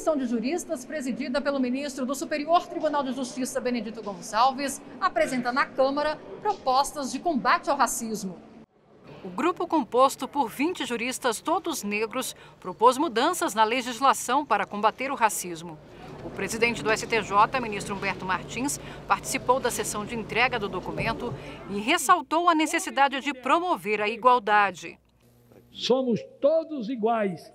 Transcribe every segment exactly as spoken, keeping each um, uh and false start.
comissão de juristas, presidida pelo ministro do Superior Tribunal de Justiça, Benedito Gonçalves, apresenta na Câmara propostas de combate ao racismo. O grupo, composto por vinte juristas, todos negros, propôs mudanças na legislação para combater o racismo. O presidente do S T J, ministro Humberto Martins, participou da sessão de entrega do documento e ressaltou a necessidade de promover a igualdade. Somos todos iguais,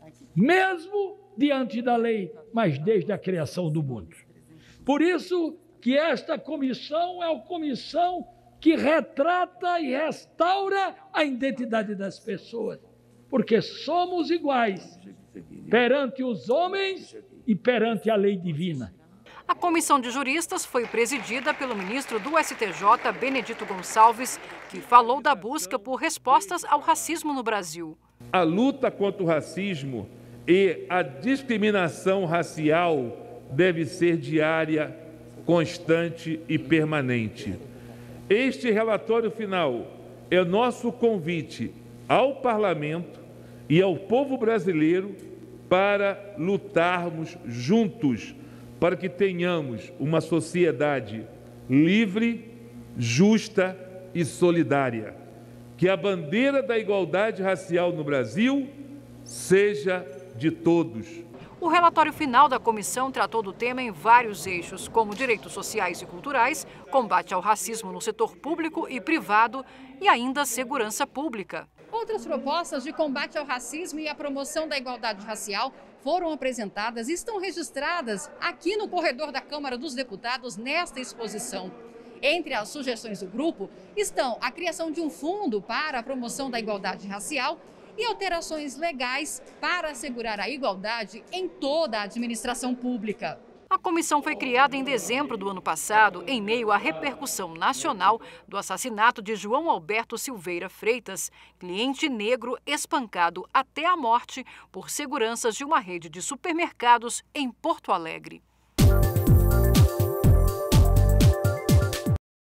mesmo diante da lei, mas desde a criação do mundo. Por isso que esta comissão é a comissão que retrata e restaura a identidade das pessoas, porque somos iguais perante os homens e perante a lei divina. A comissão de juristas foi presidida pelo ministro do S T J, Benedito Gonçalves, que falou da busca por respostas ao racismo no Brasil. A luta contra o racismo e a discriminação racial deve ser diária, constante e permanente. Este relatório final é nosso convite ao Parlamento e ao povo brasileiro para lutarmos juntos para que tenhamos uma sociedade livre, justa e solidária. Que a bandeira da igualdade racial no Brasil seja de todos. O relatório final da comissão tratou do tema em vários eixos, como direitos sociais e culturais, combate ao racismo no setor público e privado e ainda segurança pública. Outras propostas de combate ao racismo e à promoção da igualdade racial foram apresentadas e estão registradas aqui no corredor da Câmara dos Deputados nesta exposição. Entre as sugestões do grupo estão a criação de um fundo para a promoção da igualdade racial e alterações legais para assegurar a igualdade em toda a administração pública. A comissão foi criada em dezembro do ano passado, em meio à repercussão nacional do assassinato de João Alberto Silveira Freitas, cliente negro espancado até a morte por seguranças de uma rede de supermercados em Porto Alegre.